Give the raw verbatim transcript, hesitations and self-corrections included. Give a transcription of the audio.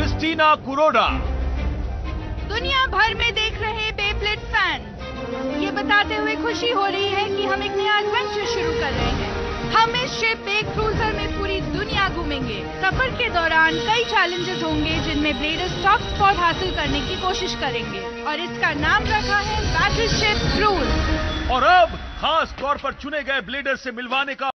Christina Kuroda. दुनिया भर में देख रहे बेब्लेड फैंस ये बताते हुए खुशी हो रही है कि हम एक नया एडवेंचर शुरू कर रहे हैं। हम इस शिप पे क्रूजर में पूरी दुनिया घूमेंगे। सफर के दौरान कई चैलेंजेस होंगे जिनमें ब्लेडर्स टॉप स्पॉट हासिल करने की कोशिश करेंगे और इसका नाम रखा है बैटल शिप क्रूज। और अब खास तौर पर चुने गए ब्लेडर्स से मिलवाने का